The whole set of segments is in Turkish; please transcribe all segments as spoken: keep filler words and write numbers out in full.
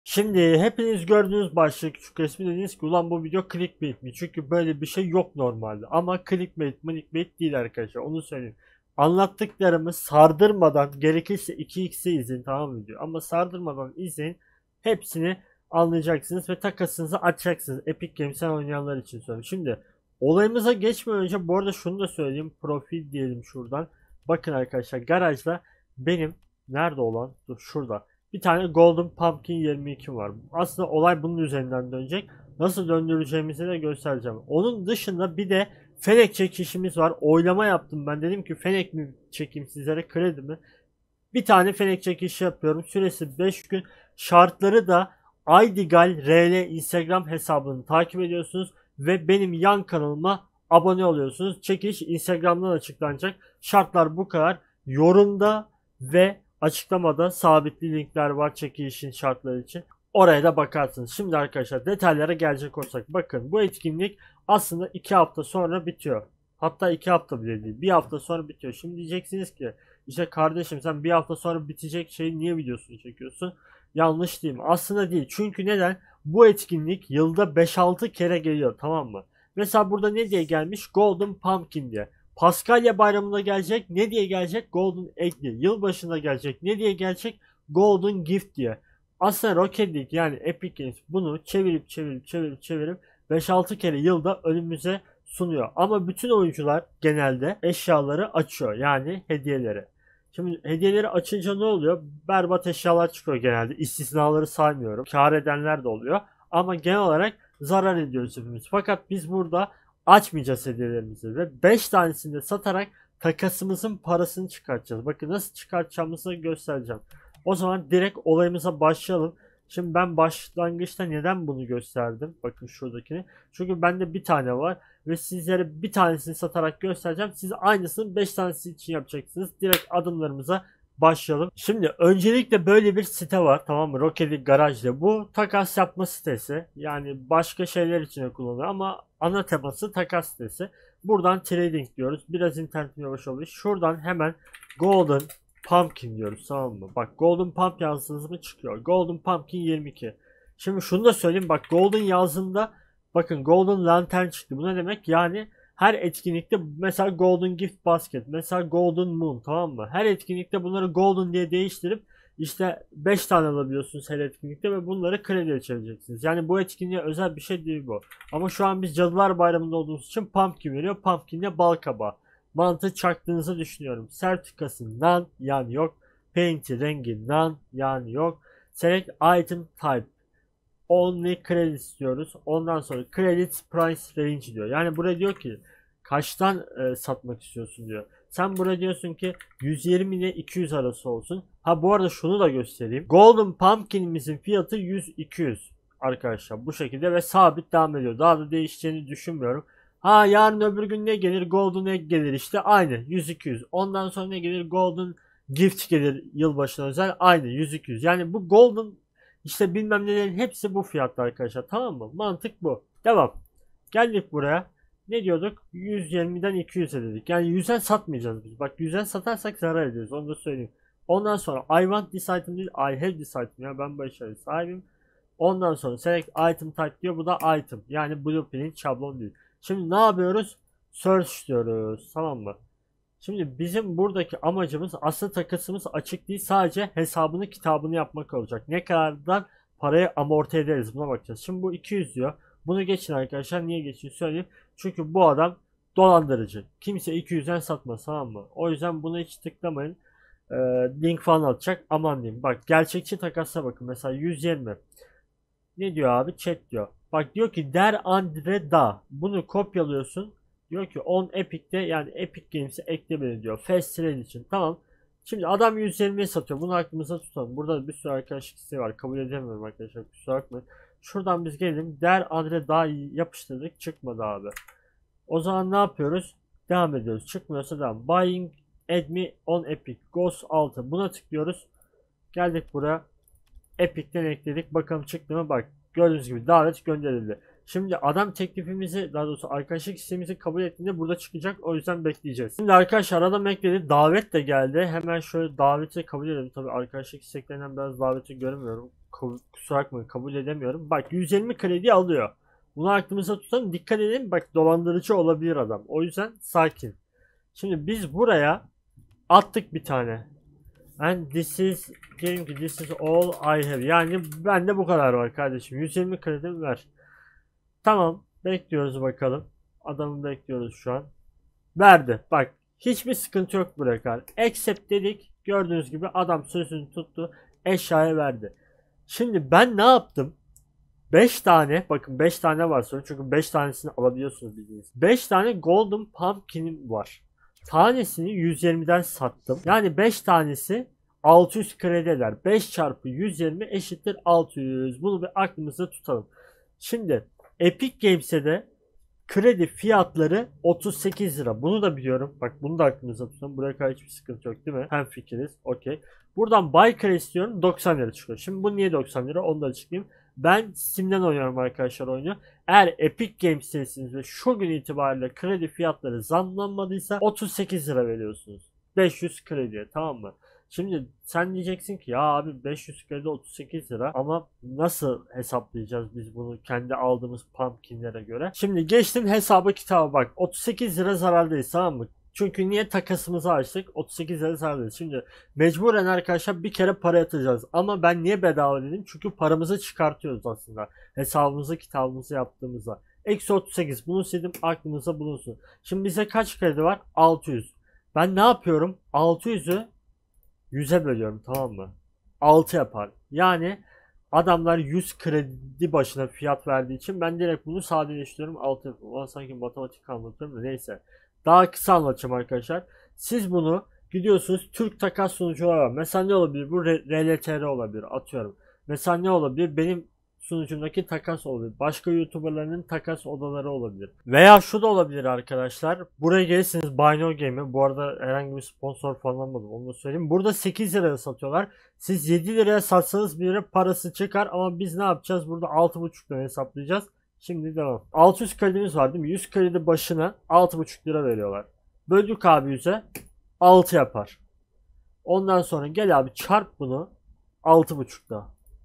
Şimdi hepiniz gördüğünüz başlık küçük resmi dediniz ki ulan bu video clickbait mi? Çünkü böyle bir şey yok normalde. Ama clickbait, clickbait değil arkadaşlar, onu söyleyeyim. Anlattıklarımı sardırmadan, gerekirse iki x'e izleyin, tamam mı diyor. Ama sardırmadan izleyin, hepsini anlayacaksınız ve takasınızı açacaksınız. Epic Games'ten oynayanlar için söylüyorum. Şimdi olayımıza geçmeden önce bu arada şunu da söyleyeyim. Profil diyelim şuradan. Bakın arkadaşlar, garajda benim nerede olan? Dur şurada. Bir tane Golden Pumpkin yirmi iki var. Aslında olay bunun üzerinden dönecek. Nasıl döndüreceğimizi de göstereceğim. Onun dışında bir de Fennec çekişimiz var. Oylama yaptım ben. Dedim ki Fennec mi çekeyim sizlere, kredi mi? Bir tane Fennec çekişi yapıyorum. Süresi beş gün. Şartları da Aydigal R L Instagram hesabını takip ediyorsunuz. Ve benim yan kanalıma abone oluyorsunuz. Çekiş Instagram'dan açıklanacak. Şartlar bu kadar. Yorumda ve açıklamada sabitli linkler var çekilişin şartları için. Oraya da bakarsınız. Şimdi arkadaşlar detaylara gelecek olsak. Bakın, bu etkinlik aslında iki hafta sonra bitiyor. Hatta iki hafta bile değil. Bir hafta sonra bitiyor. Şimdi diyeceksiniz ki işte kardeşim sen bir hafta sonra bitecek şeyi niye videosunu çekiyorsun? Yanlış değil mi? Aslında değil. Çünkü neden? Bu etkinlik yılda beş altı kere geliyor, tamam mı? Mesela burada ne diye gelmiş? Golden Pumpkin diye. Paskalya bayramında gelecek. Ne diye gelecek? Golden Egg diye. Yılbaşında gelecek. Ne diye gelecek? Golden Gift diye. Aslında Rocket League yani Epic Games bunu çevirip çevirip çevirip çevirip beş altı kere yılda önümüze sunuyor. Ama bütün oyuncular genelde eşyaları açıyor. Yani hediyeleri. Şimdi hediyeleri açınca ne oluyor? Berbat eşyalar çıkıyor genelde. İstisnaları saymıyorum. Kâr edenler de oluyor. Ama genel olarak zarar ediyoruz hepimiz. Fakat biz burada açmayacağız hediyelerimizi ve beş tanesini de satarak takasımızın parasını çıkartacağız. Bakın nasıl çıkartacağımızı göstereceğim. O zaman direkt olayımıza başlayalım. Şimdi ben başlangıçta neden bunu gösterdim? Bakın şuradakini. Çünkü bende bir tane var ve sizlere bir tanesini satarak göstereceğim. Siz aynısını beş tanesi için yapacaksınız. Direkt adımlarımıza başlayalım. Şimdi öncelikle böyle bir site var, tamam mı? Rocket League Garage diye. Bu takas yapma sitesi. Yani başka şeyler için de kullanılıyor ama ana teması takas sitesi. Buradan trading diyoruz. Biraz internetim yavaş oluyor. Şuradan hemen Golden Pumpkin diyoruz, tamam mı? Bak Golden Pump yazdığınız mı çıkıyor. Golden Pumpkin yirmi iki. Şimdi şunu da söyleyeyim. Bak Golden yazdığında bakın Golden Lantern çıktı. Bu ne demek? Yani her etkinlikte mesela Golden Gift Basket, mesela Golden Moon, tamam mı? Her etkinlikte bunları Golden diye değiştirip işte beş tane alabiliyorsunuz her etkinlikte ve bunları krediye çevireceksiniz. Yani bu etkinliğe özel bir şey değil bu. Ama şu an biz Cadılar Bayramı'nda olduğumuz için Pumpkin veriyor. Pumpkin de bal kabağı. Mantığı çaktığınızı düşünüyorum. Sertifikası none yani yok. Paint'i rengi none yani yok. Select item type. Only credit istiyoruz. Ondan sonra credit price range diyor. Yani buraya diyor ki kaçtan e, satmak istiyorsun diyor. Sen buraya diyorsun ki yüz yirmi ile iki yüz arası olsun. Ha bu arada şunu da göstereyim. Golden Pumpkin'imizin fiyatı yüz iki yüz arkadaşlar, bu şekilde ve sabit devam ediyor. Daha da değişeceğini düşünmüyorum. Ha yarın öbür gün ne gelir? Golden Egg gelir işte, aynı yüz iki yüz. Ondan sonra ne gelir? Golden Gift gelir yılbaşına özel, aynı yüz iki yüz. Yani bu Golden işte bilmem nelerin hepsi bu fiyatta arkadaşlar, tamam mı? Mantık bu. Devam. Geldik buraya. Ne diyorduk? yüz yirmiden iki yüze dedik. Yani yüzden satmayacağız biz. Bak yüzden satarsak zarar ediyoruz. Onu da söyleyeyim. Ondan sonra I want this item değil, I have this item. Ya ben bu eşyayı sahibim. Ondan sonra select item type diyor. Bu da item. Yani blueprint, şablon değil. Şimdi ne yapıyoruz? Search diyoruz. Tamam mı? Şimdi bizim buradaki amacımız aslında takasımız açık değil. Sadece hesabını kitabını yapmak olacak. Ne kadardan parayı amorti ederiz buna bakacağız. Şimdi bu iki yüz diyor. Bunu geçin arkadaşlar. Niye geçin söyleyeyim. Çünkü bu adam dolandırıcı. Kimse iki yüzden satmaz, tamam mı? O yüzden buna hiç tıklamayın. Ee, link falan atacak. Aman diyeyim. Bak gerçekçi takasla bakın. Mesela yüz yirmi. Ne diyor abi? Chat diyor. Bak diyor ki Der Andre Da. Bunu kopyalıyorsun. Diyor ki on Epic'te, yani Epic Games'e ekle beni diyor. Fast Trade için. Tamam. Şimdi adam yüz yirmiye satıyor. Bunu aklımıza tutalım. Burada bir sürü arkadaşlık isteği var. Kabul edemiyorum arkadaşlar. Kusura bakmayın. Şuradan biz gelelim. Der Andre Da yapıştırdık. Çıkmadı abi. O zaman ne yapıyoruz? Devam ediyoruz. Çıkmıyorsa devam. Buying Add me on Epic. Ghost altı. Buna tıklıyoruz. Geldik buraya. Epic'ten ekledik. Bakalım çıktı mı? Bak gördüğünüz gibi davet gönderildi. Şimdi adam teklifimizi, daha doğrusu arkadaşlık isteğimizi kabul ettiğinde burada çıkacak. O yüzden bekleyeceğiz. Şimdi arkadaşlar adam ekledi. Davet de geldi. Hemen şöyle daveti kabul edelim. Tabi arkadaşlık isteklerinden biraz daveti görmüyorum. kusura bakmayın kabul edemiyorum. Bak yüz yirmi kredi alıyor. Bunu aklımıza tutalım. Dikkat edin. Bak dolandırıcı olabilir adam. O yüzden sakin. Şimdi biz buraya attık bir tane. And this is diyelim ki this is all I have. Yani bende bu kadar var kardeşim. yüz yirmi kredim ver. Tamam. Bekliyoruz bakalım. Adamı bekliyoruz şu an. Verdi. Bak hiçbir sıkıntı yok buraya kadar. Accept dedik. Gördüğünüz gibi adam sözünü tuttu. Eşyaya verdi. Şimdi ben ne yaptım? beş tane, bakın beş tane var sonra çünkü beş tanesini alabiliyorsunuz bildiğiniz. beş tane Golden Pumpkin'im var. Tanesini yüz yirmiden sattım. Yani beş tanesi altı yüz kredi eder. beş çarpı yüz yirmi eşittir altı yüz. Bunu bir aklımızda tutalım. Şimdi Epic Games'e de kredi fiyatları otuz sekiz lira. Bunu da biliyorum. Bak bunu da aklınıza tutun. Buraya kadar hiçbir sıkıntı yok değil mi? Hem fikiriz. Okey. Buradan buy credit istiyorum. doksan lira çıkıyor. Şimdi bu niye doksan lira? Onu da açıklayayım. Ben Steam'den oynuyorum arkadaşlar oyunu. Eğer Epic Games'tesiniz ve şu gün itibariyle kredi fiyatları zamlanmadıysa otuz sekiz lira veriyorsunuz. beş yüz krediye, tamam mı? Şimdi sen diyeceksin ki ya abi beş yüz kredi otuz sekiz lira ama nasıl hesaplayacağız biz bunu kendi aldığımız pumpkinlere göre? Şimdi geçtim hesabı kitaba bak. otuz sekiz lira zarardayız, tamam mı? Çünkü niye takasımızı açtık? otuz sekiz lira zarardayız. Şimdi mecburen arkadaşlar bir kere para yatıracağız. Ama ben niye bedava dedim? Çünkü paramızı çıkartıyoruz aslında. Hesabımızı kitabımızı yaptığımızda. Eksi otuz sekiz. Bunu sildim, aklınızda bulunsun. Şimdi bize kaç kredi var? altı yüz. Ben ne yapıyorum? altı yüzü yüze bölüyorum, tamam mı? altı yapar. Yani adamlar yüz kredi başına fiyat verdiği için ben direkt bunu sadeleştiriyorum. altı yapıyorum. Ulan sanki matematik anlatıyorum da neyse. Daha kısa anlatacağım arkadaşlar. Siz bunu gidiyorsunuz Türk takas sunucuları var. Mesela ne olabilir? Bu R L T R olabilir, atıyorum. Mesela ne olabilir? Benim sunucumdaki takas olabilir. Başka YouTuber'ların takas odaları olabilir. Veya şu da olabilir arkadaşlar. Buraya gelirsiniz Buy No Game'e. Bu arada herhangi bir sponsor falan almadım. Onu da söyleyeyim. Burada sekiz liraya satıyorlar. Siz yedi liraya satsanız bir lira parası çıkar. Ama biz ne yapacağız? Burada altı buçuk lira hesaplayacağız. Şimdi devam. altı yüz kredimiz var değil mi? yüz kredi başına altı buçuk lira veriyorlar. Böldük abi yüze. altı yapar. Ondan sonra gel abi çarp bunu altı buçukla.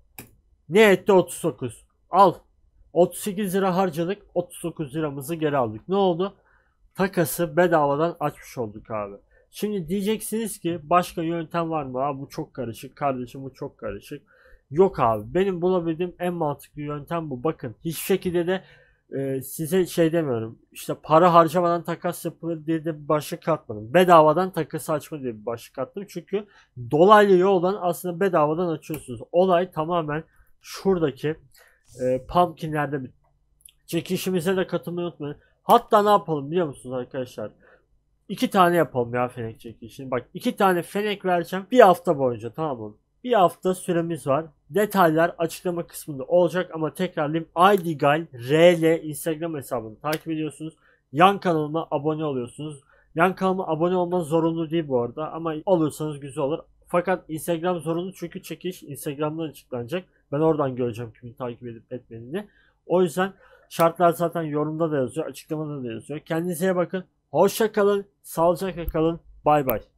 Ne etti? otuz dokuz. Al. otuz sekiz lira harcadık. otuz dokuz liramızı geri aldık. Ne oldu? Takası bedavadan açmış olduk abi. Şimdi diyeceksiniz ki başka yöntem var mı? Abi bu çok karışık. Kardeşim bu çok karışık. Yok abi. Benim bulabildiğim en mantıklı yöntem bu. Bakın hiçbir şekilde de e, size şey demiyorum. İşte para harcamadan takas yapılır diye de bir başlık atmadım. Bedavadan takası açma diye bir başlık attım. Çünkü dolaylı yoldan aslında bedavadan açıyorsunuz. Olay tamamen şuradaki e, pumpkinlerde bir çekişimize de katılmayı unutmayın. Hatta ne yapalım biliyor musunuz arkadaşlar? İki tane yapalım ya fenek çekişini. Bak iki tane fenek vereceğim bir hafta boyunca, tamam mı? Bir hafta süremiz var. Detaylar açıklama kısmında olacak ama tekrarlayayım. IDGuy R L Instagram hesabını takip ediyorsunuz. Yan kanalıma abone oluyorsunuz. Yan kanalıma abone olman zorunlu değil bu arada ama olursanız güzel olur. Fakat Instagram zorunlu çünkü çekiş Instagram'dan açıklanacak. Ben oradan göreceğim kimin takip edip etmediğini. O yüzden şartlar zaten yorumda da yazıyor, açıklamada da yazıyor. Kendinize iyi bakın. Hoşça kalın, sağlıcakla kalın. Bay bay.